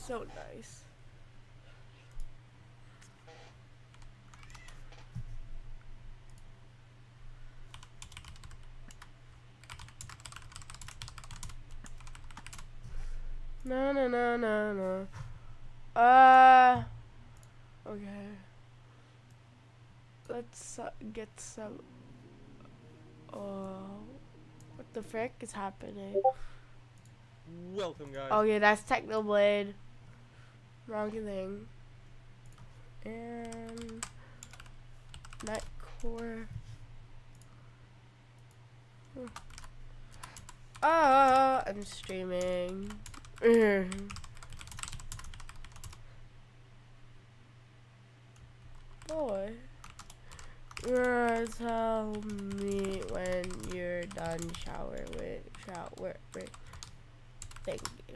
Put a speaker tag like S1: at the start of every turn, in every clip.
S1: so nice. No, no, no, no, no. Okay. Let's get some. What the frick is happening?
S2: Welcome, guys.
S1: Okay, that's Technoblade. Wrong thing. And Nightcore. I'm streaming. Boy. Tell me when you're done shower. Thank you.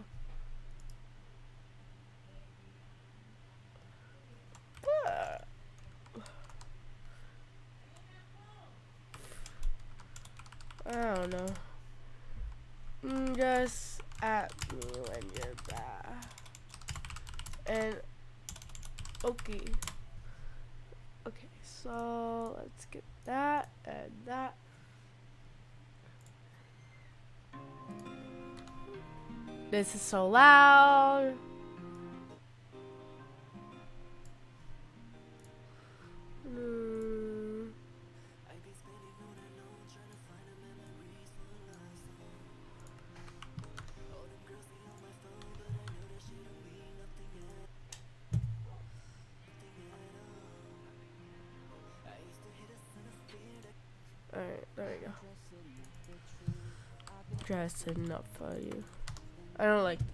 S1: I don't know. Just at me when you're back. And okay. Okay, so let's get that and that. This is so loud. Alright, there we go. Dressing up for you. I don't like this.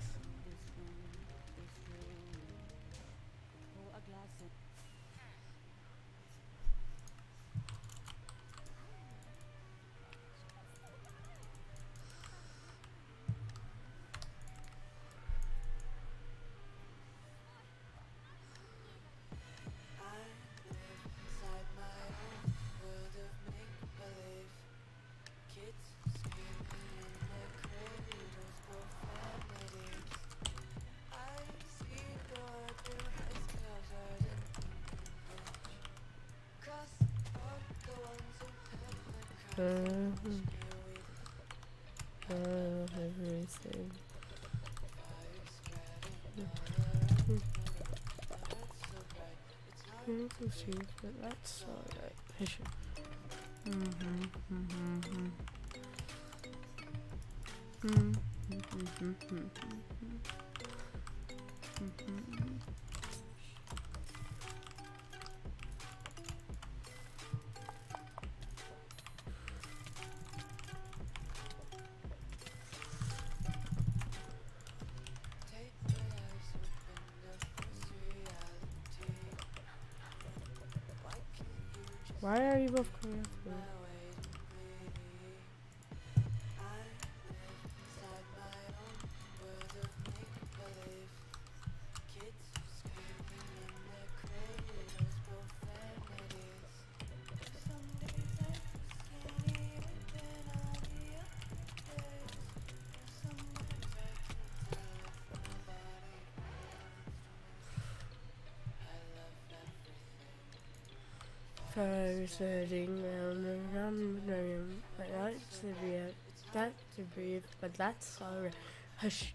S1: Everything. But that's alright. Why are you both coming up with? Sitting around the room, but that's to breathe, but that's alright. Hush.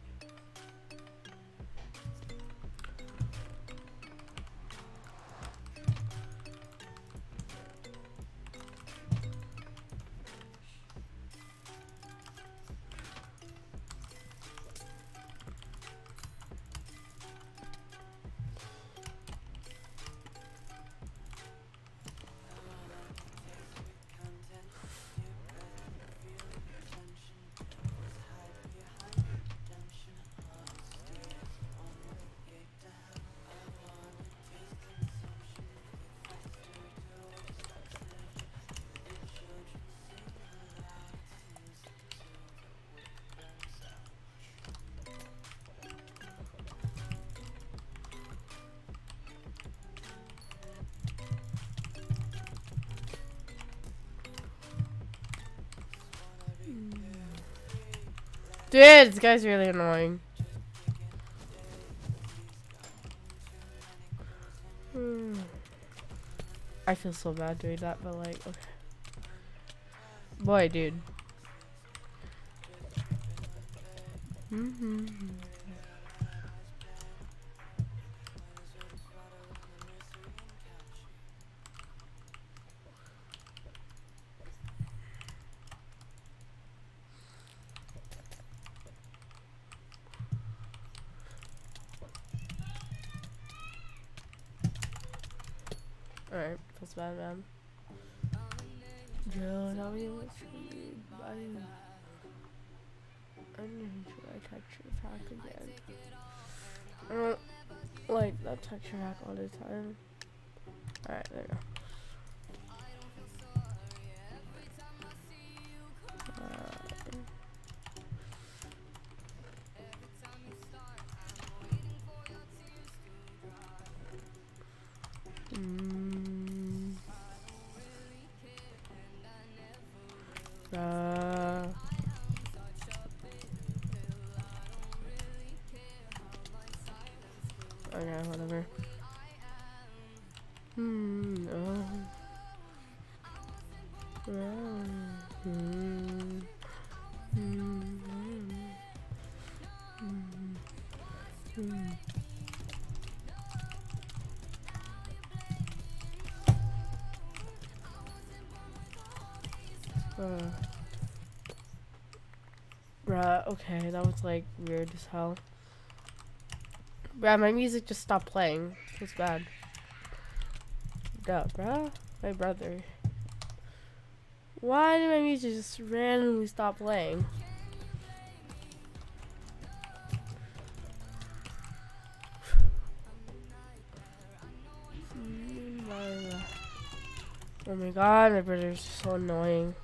S1: Dude, this guy's really annoying. I feel so bad doing that, but like, okay. Boy, dude. Alright, feels bad, man. Joe, tell me what you need. I need you to texture pack again. I don't like that texture pack all the time. Alright, there you go. Okay, whatever. Bruh, okay, that was like weird as hell. Bruh, my music just stopped playing. It's bad. Duh, bruh. My brother. Why did my music just randomly stop playing? Oh my god, my brother's so annoying.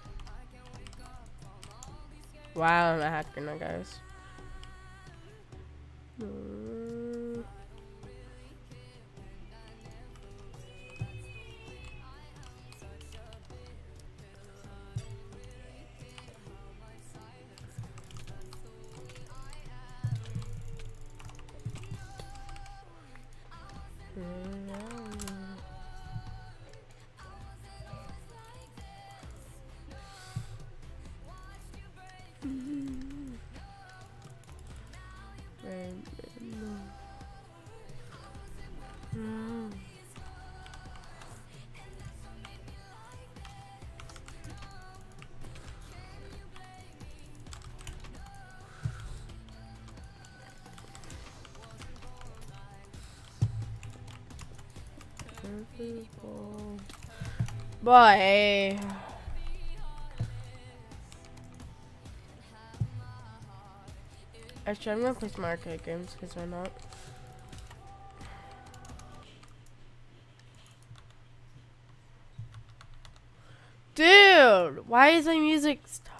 S1: Wow, I'm a hacker now, guys. Boy. Actually, I'm gonna play some arcade games because why not? Dude, why is my music stopping?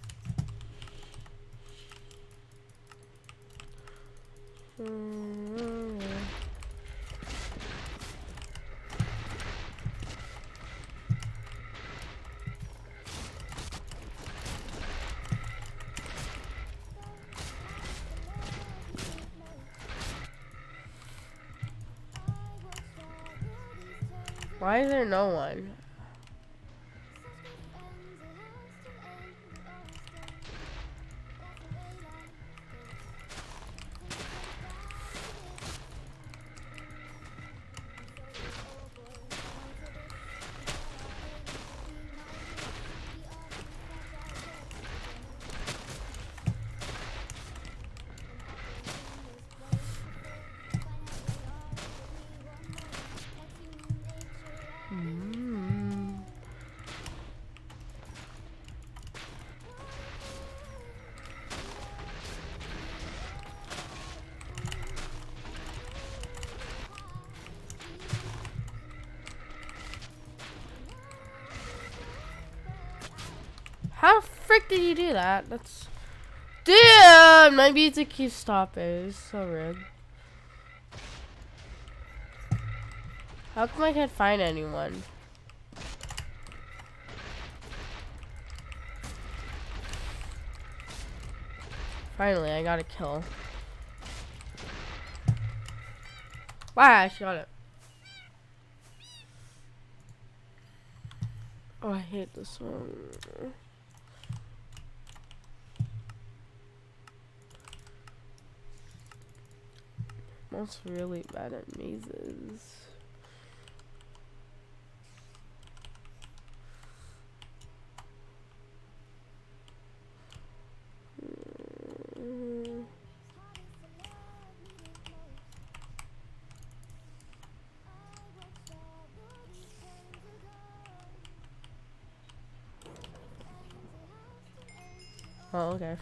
S1: Why is there no one? How the frick did you do that? That's... Dude, my music keeps stopping. It's so rude. How come I can't find anyone? Finally, I got a kill. Wow, I shot it. Oh, I hate this one. Mom's really bad at mazes. Oh, okay.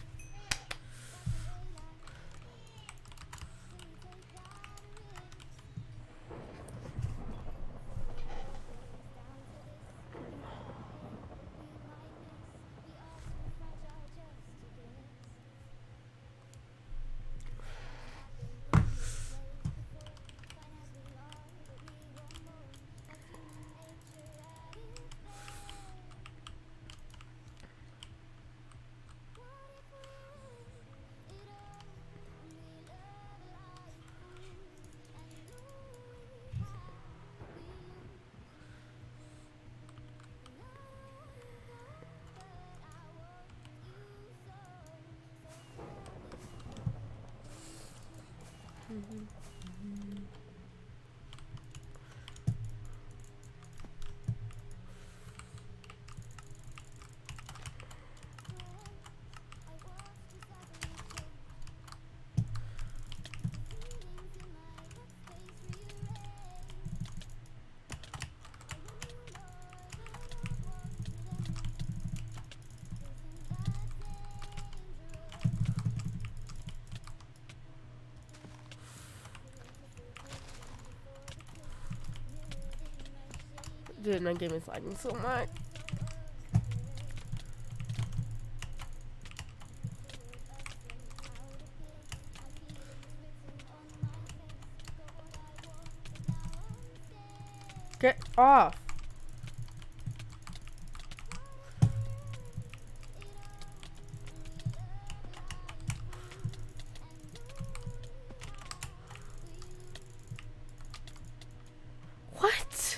S1: Dude, my game is lagging so much. Get off. What?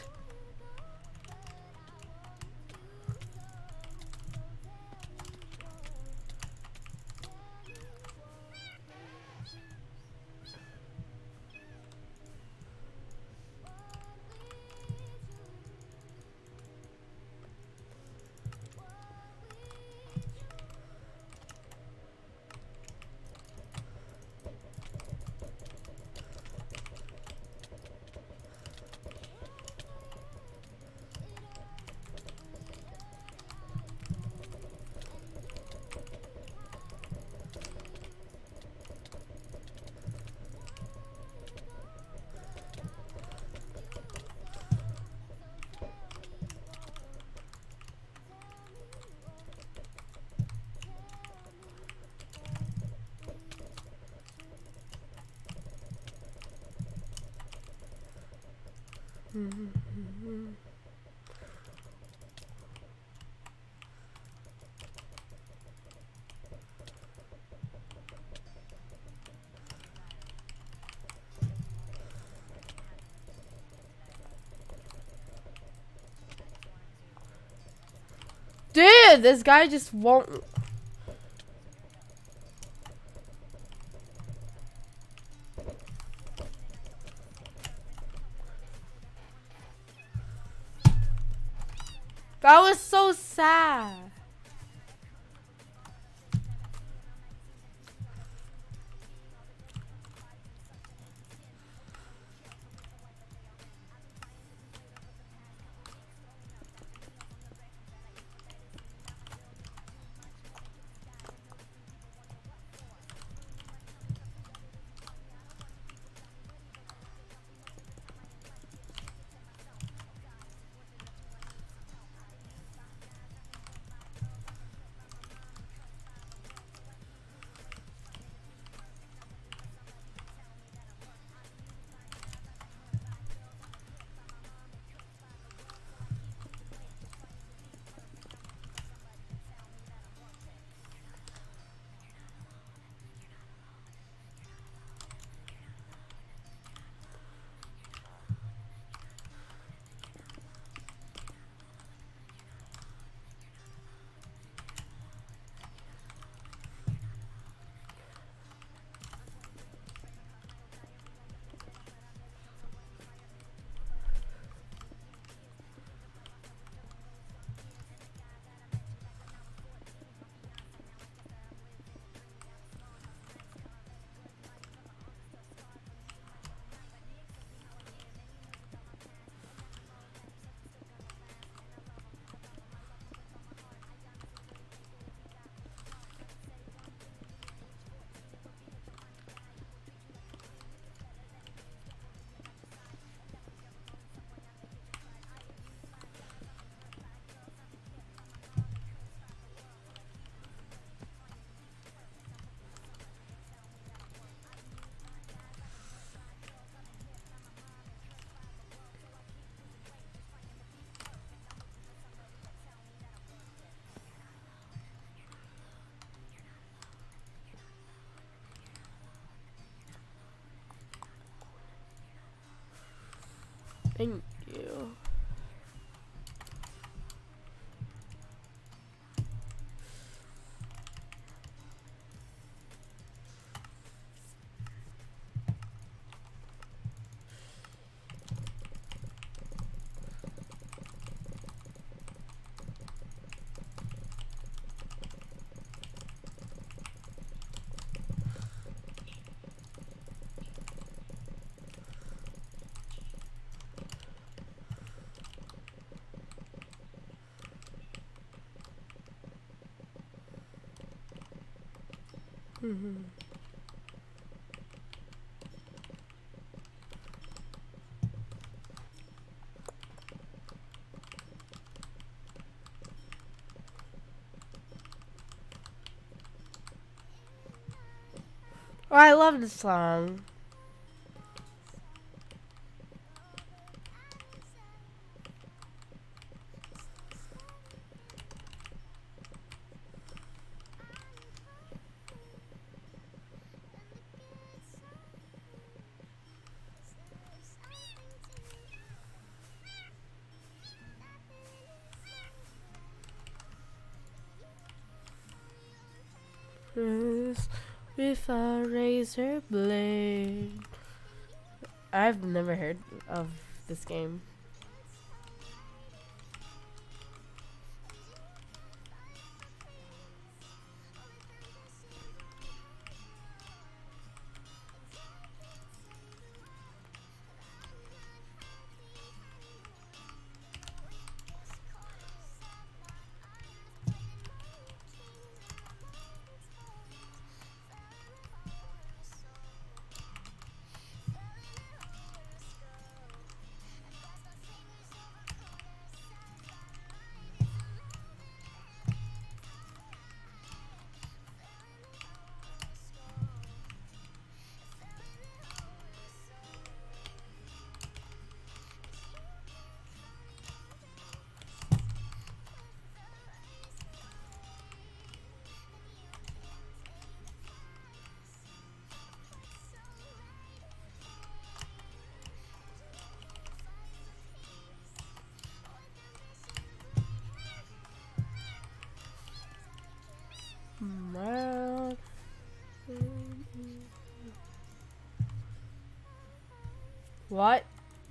S1: Dude, this guy just won't. That was so sad. Thank you. Oh, I love this song. With a razor blade. I've never heard of this game. What?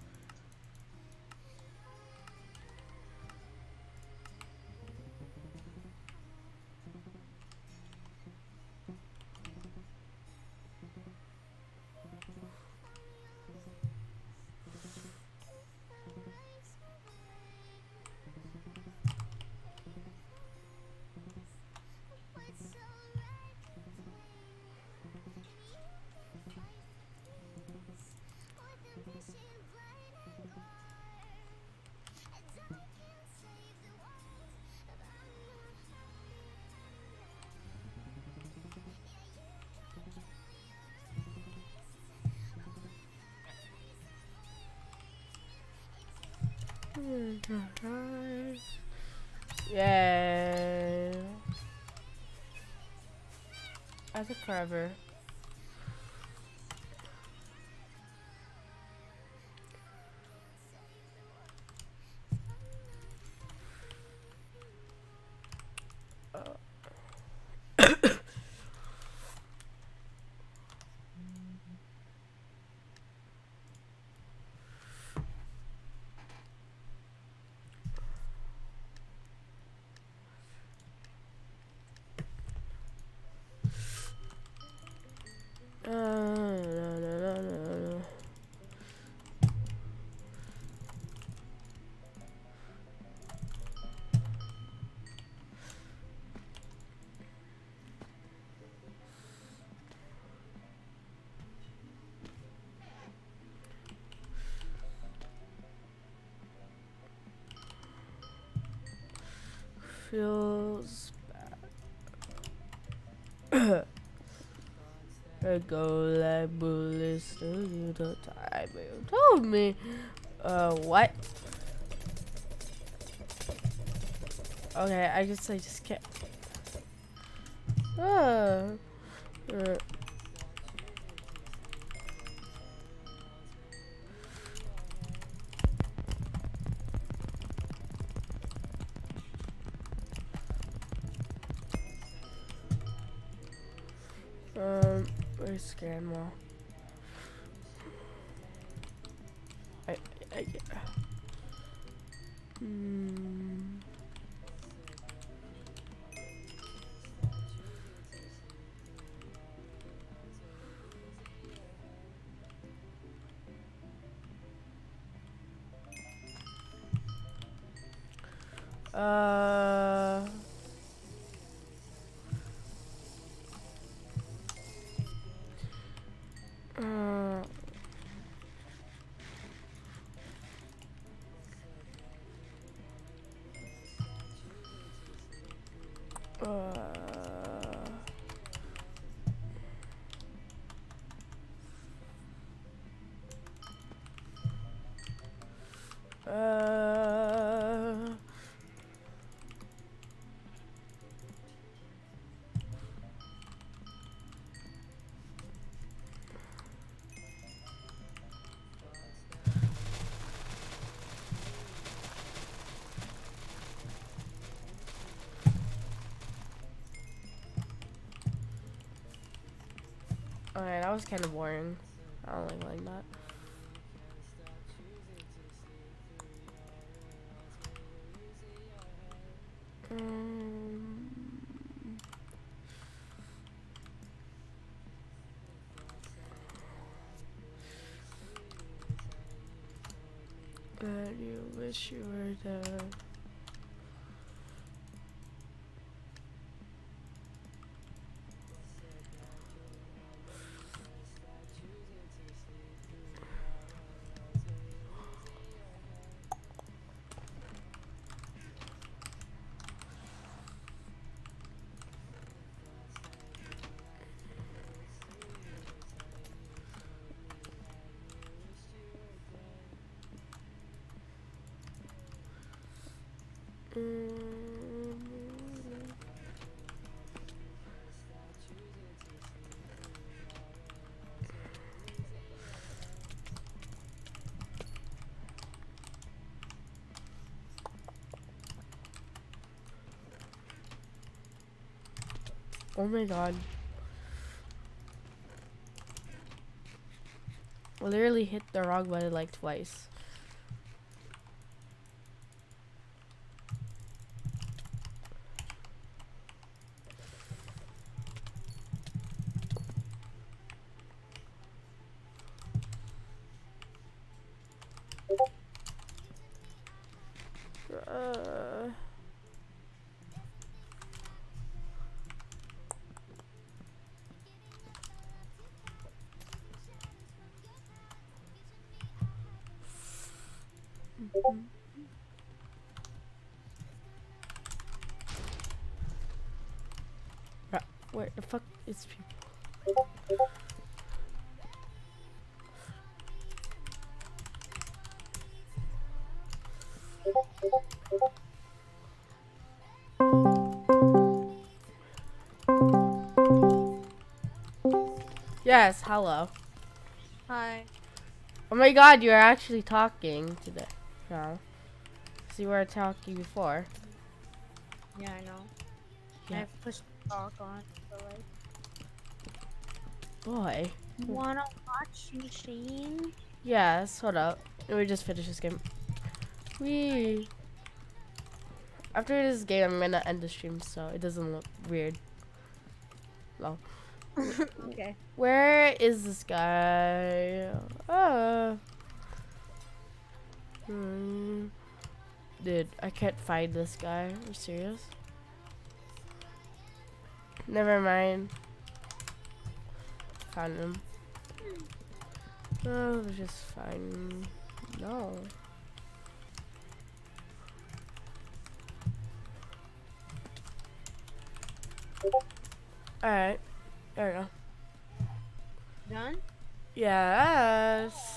S1: Yeah. I took forever. No. Feels bad. I go like bullets through you the time you told me. What? Okay, I just can't. Uh. Where's Scan Mall? I Okay, that was kind of boring. I don't like that. And you wish you were there. Oh my god. I literally hit the wrong button like twice. Where the fuck is people? Yes, hello.
S3: Hi.
S1: Oh my god, you're actually talking today. No. So you were talking before.
S3: Yeah, I know.
S1: Yeah.
S3: I've pushed talk on, but like.
S1: Boy.
S3: You wanna watch Machine?
S1: Yes, hold up. Let me just finish this game. Wee. After this game, I'm gonna end the stream so it doesn't look weird. No.
S3: Okay.
S1: Where is this guy? Dude, I can't find this guy. Are you serious? Never mind. Found him. Oh, just fine. No. Alright. There we go.
S3: Done?
S1: Yes.